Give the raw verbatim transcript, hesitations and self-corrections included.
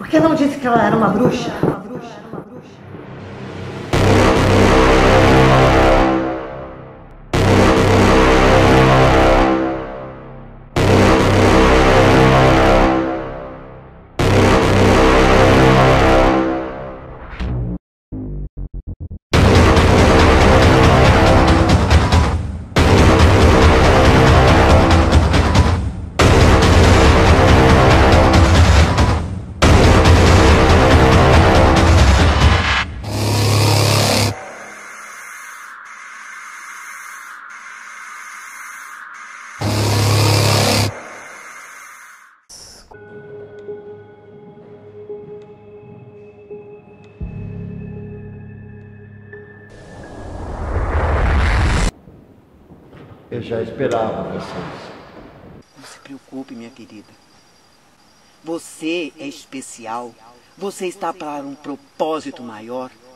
Por que não disse que ela era uma bruxa? Eu já esperava vocês. Não se preocupe, minha querida. Você é especial. Você está para um propósito maior.